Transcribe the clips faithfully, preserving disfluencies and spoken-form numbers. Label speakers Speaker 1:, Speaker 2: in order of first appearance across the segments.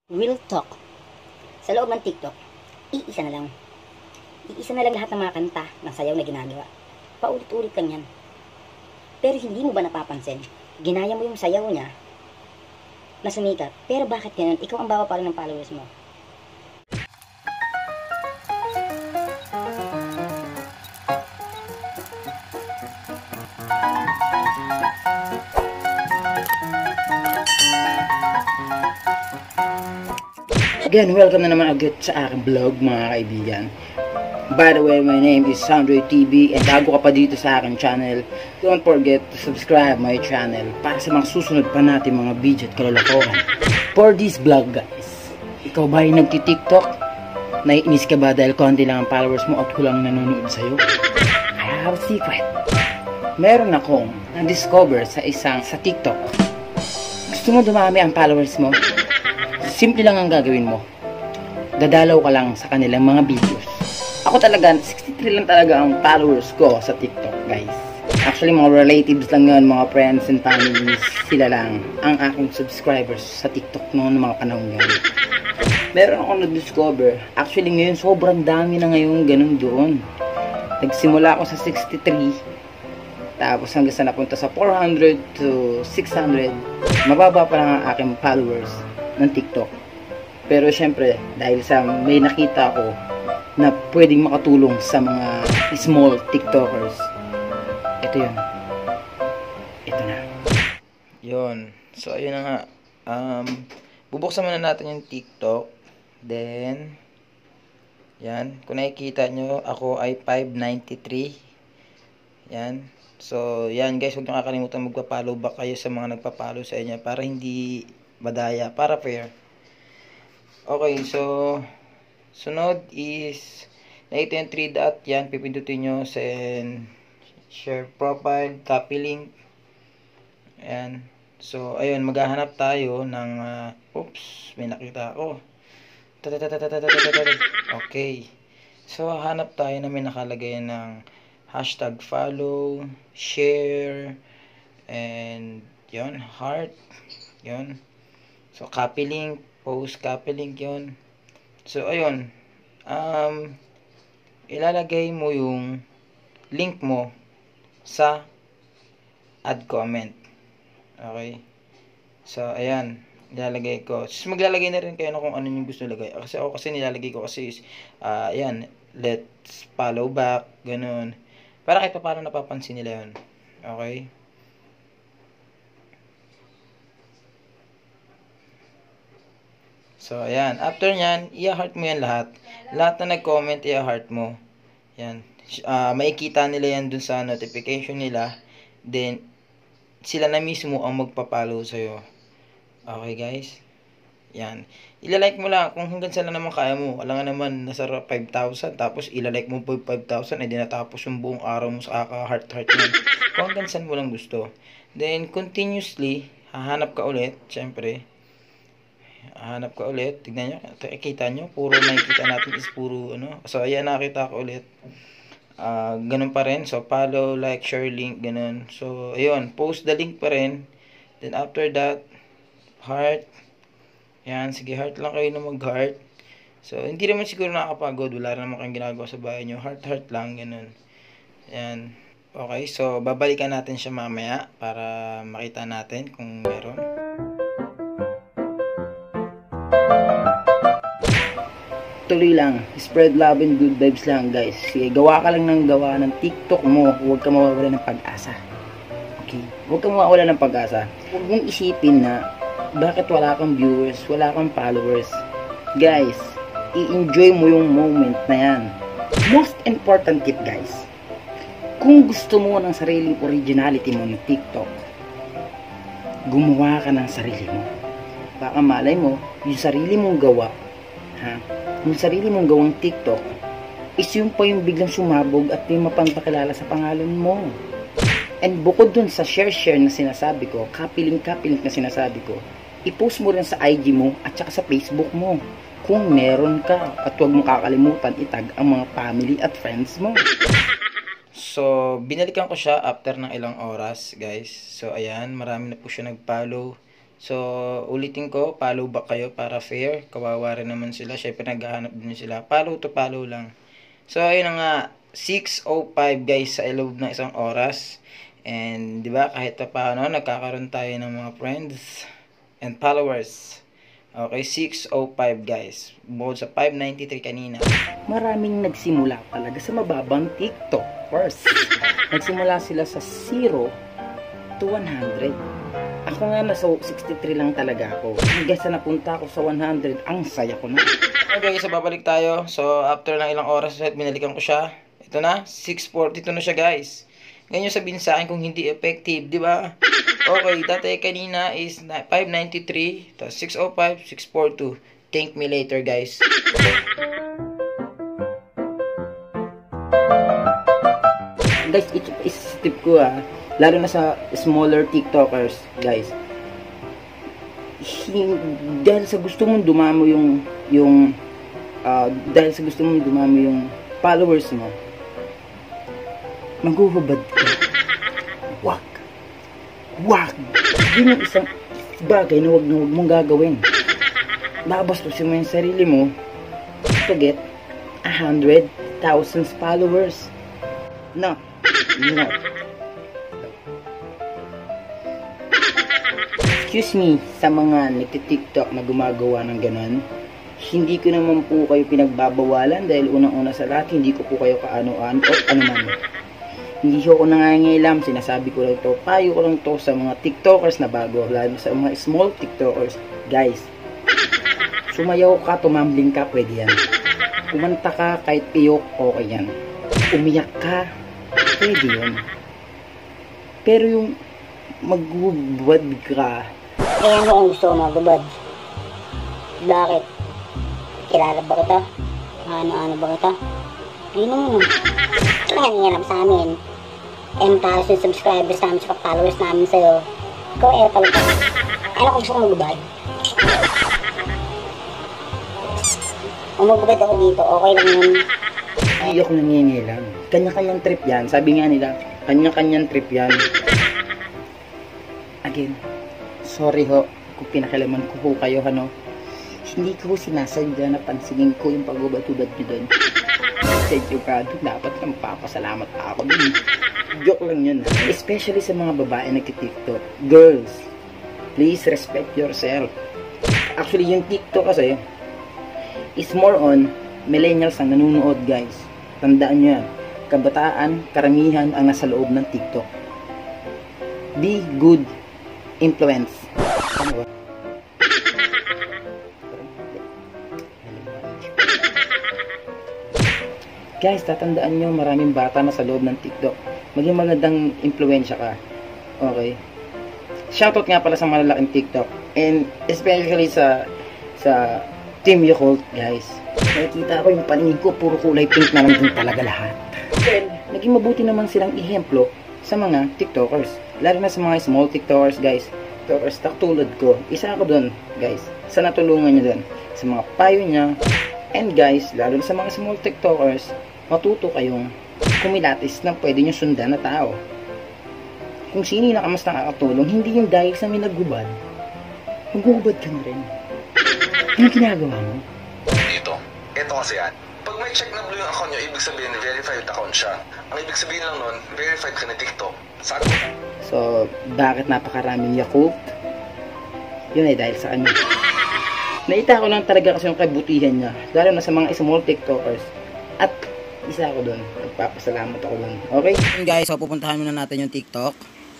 Speaker 1: Real talk. Sa loob ng TikTok, iisa na lang. Iisa na lang lahat ng mga kanta ng sayaw na ginagawa. Paulit-ulit lang yan. Pero hindi mo ba napapansin? Ginaya mo yung sayaw niya na sumikat. Pero bakit ganun? Ikaw ang bawa pa rin ng followers mo.
Speaker 2: Again, welcome na naman agad sa aking vlog mga kaibigan. By the way, my name is Sandro T V and bago ka pa dito sa aking channel, don't forget to subscribe my channel para sa mga susunod pa natin mga video at kalolokohan. For this vlog guys, ikaw ba ay nagti-TikTok? Naiinis ka ba dahil konti lang ang followers mo at kulang nanonood sa'yo? I have a secret. Meron akong na-discover sa isang sa TikTok. Gusto mo dumami ang followers mo? Simple lang ang gagawin mo. Dadalaw ka lang sa kanilang mga videos. Ako talaga, sixty-three lang talaga ang followers ko sa TikTok, guys. Actually, mga relatives lang yun, mga friends and families, sila lang ang aking subscribers sa TikTok noon mga panahon yun. Meron ako na-discover. Actually, ngayon, sobrang dami na ngayon ganun doon. Nagsimula ako sa sixty-three. Tapos hanggang sa napunta sa four hundred to six hundred. Mababa pa lang ang aking followers ng TikTok. Pero syempre, dahil sa may nakita ko na pwedeng makatulong sa mga small TikTokers, ito yun. Ito na. Yun. So, ayun na nga. Um, bubuksan muna natin yung TikTok. Then, yan. Kung nakikita nyo, ako ay five ninety-three. Yan. So, yan guys. Huwag nyo kakalimutan magpa-follow back kayo sa mga nagpa-follow sa inyo para hindi badaya, para fair. Okay, so sunod is nakita yung three dot, yan, pipindutin nyo send share profile, copy link. Ayan. So, ayun, maghahanap tayo ng uh, oops, may nakita ako. Okay. So, hanap tayo na may nakalagay ng hashtag follow, share, and yun, heart. Yun. So, copy link, post copy link yun. So, ayun. Um, ilalagay mo yung link mo sa add comment. Okay. So, ayan. Ilalagay ko. So, maglalagay na rin kayo na kung ano yung gusto lagay. Kasi ako kasi nilalagay ko kasi is, uh, ayan, let's follow back, ganun. Para kahit pa paano napapansin nila yun. Okay. So, ayan. After nyan, i-heart mo yan lahat. Lahat na nag-comment, i-heart mo. Yan. Uh, makikita nila yan dun sa notification nila. Then, sila na mismo ang magpapalo sa'yo. Okay, guys? Yan. Ilalike mo lang kung hanggang saan naman kaya mo. Wala nga naman, nasa five thousand. Tapos, ilalike mo po five thousand. Eh, di natapos yung buong araw mo sa kaka-heart-heart mo. Kung hanggang saan mo lang gusto. Then, continuously, hahanap ka ulit. Siyempre, hanap ka ulit, tignan nyo, kita nyo, puro nakikita natin is puro ano, so ayan, nakita ko ulit, uh, ganun pa rin, so follow, like, share link, ganun, so ayun, post the link pa rin, then after that, heart, yan, sige, heart lang kayo na mag heart, so hindi naman siguro nakakapagod, wala naman kayong ginagawa sa bahay nyo, heart, heart lang, ganun, yan, okay, so babalikan natin siya mamaya, para makita natin kung meron. Tuloy lang, spread love and good vibes lang guys. Sige, gawa ka lang ng gawa ng TikTok mo, huwag ka mawawala ng pag-asa. Okay, huwag ka mawawala ng pag-asa. Huwag mong isipin na bakit wala kang viewers, wala kang followers. Guys, i-enjoy mo yung moment na yan. Most important tip guys, kung gusto mo ng sariling originality mo ng TikTok, gumawa ka ng sarili mo. Baka malay mo, yung sarili mong gawa, ha? Yung sarili mong gawang TikTok is yung pa yung biglang sumabog at yung mapangpakilala sa pangalan mo. And bukod dun sa share-share na sinasabi ko, copy-link-copy-link na sinasabi ko, i-post mo rin sa I G mo at saka sa Facebook mo kung meron ka. At huwag mo kakalimutan itag ang mga family at friends mo. So, binalikan ko siya after ng ilang oras, guys. So, ayan, marami na po siya nag-follow. So, ulitin ko, follow back kayo para fair. Kawawa rin naman sila. Syempre, naghahanap din sila. Follow to follow lang. So, ayun na nga. six oh five guys sa loob ng isang oras. And, di ba, kahit pa paano, nagkakaroon tayo ng mga friends and followers. Okay, six oh five guys. Bukod sa five ninety-three kanina. Maraming nagsimula talaga sa mababang TikTok first. Nagsimula sila sa zero to one hundred. Ako nga nasa sixty-three lang talaga ako. Hanggang sa napunta ako sa one hundred, ang saya ko na. Okay, so babalik tayo. So after ng ilang oras, binalikan ko siya. Ito na, six forty-two na siya guys. Ngayon sabihin sa akin kung hindi effective, di ba? Okay, dati kanina is five ninety-three, tapos six oh five, six forty-two. Thank me later guys. Guys, ito is tip ko ah. Lalo na sa smaller TikTokers, guys. Dahil sa gusto mong dumamo yung yung uh, dahil sa gusto mong dumamo yung followers mo, maghuhubad ka. Wag. Wag. Yun yung isang bagay na wag na wag mong gagawin. Babastusin mo yung sarili mo to get a hundred thousand followers. No. No. Excuse me sa mga nagtitiktok na gumagawa ng ganon. Hindi ko naman po kayo pinagbabawalan dahil unang-una sa lahat, hindi ko po kayo kaano-ano o ano man. Hindi ko nangangailam, sinasabi ko lang to, payo ko lang to sa mga tiktokers na bago, lalo sa mga small tiktokers. Guys, sumayaw ka, tumambling ka, pwede yan. Kumanta ka, kahit piyok, okay yan. Umiyak ka, pwede yan. Pero yung magbubad ka,
Speaker 1: Eh, ano ang gusto mo magbubad? Bakit? Kilala ba kita? Ano-ano ba kita? Ayun naman. Ito nga niya sa amin. ten thousand subscribers namin sa followers namin sa'yo. Ikaw eh, pala ka. Ano kung gusto ko magbubad? Kung magbubad ako dito, okay lang yun.
Speaker 2: Hindi ako nangingilang. Kanya-kanyang trip yan. Sabi nga nila, kanya-kanyang trip yan. Again, sorry ho kung pinakilaman ko ho kayo, ano. Hindi ko sinasadya na pansinin ko yung pag-ubad-ubad nyo doon. Sedyugado, dapat kang papasalamat pa ako dun. Joke lang yun. Especially sa mga babae na nag-TikTok. Girls, please respect yourself. Actually, yung TikTok kasi is more on millennials ang nanonood, guys. Tandaan nyo yan. Kabataan, karamihan ang nasa loob ng TikTok. Be good influence. Ano ba? Guys, tatandaan nyo, maraming bata na sa loob ng TikTok. Maging magandang impluensya ka. Okay? Shoutout nga pala sa malalaking TikTok. And especially sa sa Team Yakult, guys. Nakikita ko yung paningin ko, puro kulay pink na lang din talaga lahat. Well, naging mabuti naman silang ihemplo sa mga TikTokers. Lalo na sa mga small TikTokers, guys. TikTokers tulad ko. Isa ako dun, guys. Sa natulungan nyo dun. Sa mga payo niya. And guys, lalo na sa mga small TikTokers, matuto kayong kumilatis na pwede nyo sundan na tao. Kung sino yung nakamas nakakatulong, hindi yung dahil sa may naggubad. Maggubad ka na rin. Anong ginagawa mo?
Speaker 3: Dito, eto kasi yan. Pag may check na blue yung account nyo, ibig sabihin verified account siya. Ang ibig sabihin lang nun, verified ka na TikTok. Sagot.
Speaker 2: So, bakit napakaraming Yakult? Yun ay dahil sa kanya. Naita ko lang talaga kasi yung kabutihan niya. Lalo na sa mga small TikTokers. At isa ako dun. Nagpapasalamat ako dun. Okay? Guys, so pupuntahan muna natin yung TikTok.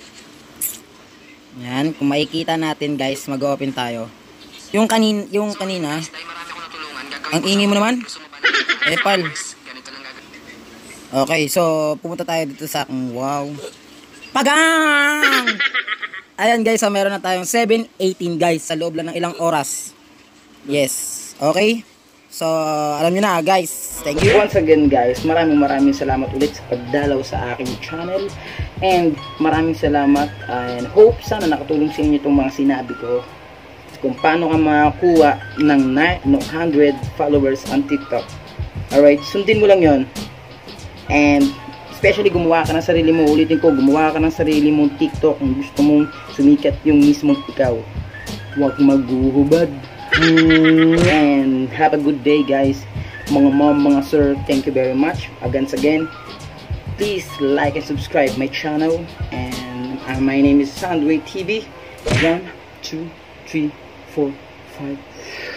Speaker 2: Yan. Kung makikita natin guys, mag-open tayo. Yung kanin yung kanina, ang ingay mo naman? Epal. Okay, so pupunta tayo dito sa aking wow. Pagang! Ayan guys, so meron na tayong seven eighteen guys sa loob lang ng ilang oras. Yes. Okay? So, alam niyo na guys. Thank you. Once again guys, maraming maraming salamat ulit sa pagdalaw sa aking channel. And maraming salamat and hope sana nakatulong sa inyo itong mga sinabi ko. Kung paano ka makakuha ng nine hundred followers on TikTok. Alright, sundin mo lang yon. And especially gumawa ka ng sarili mo. Ulitin ko, gumawa ka ng sarili mong TikTok kung gusto mong sumikat yung mismong ikaw. huwag maghuhubad. Mm, and have a good day, guys. Mga mom, mga sir, thank you very much. Again, again, please like and subscribe my channel. And uh, my name is Soundway T V. One, two, three, four, five.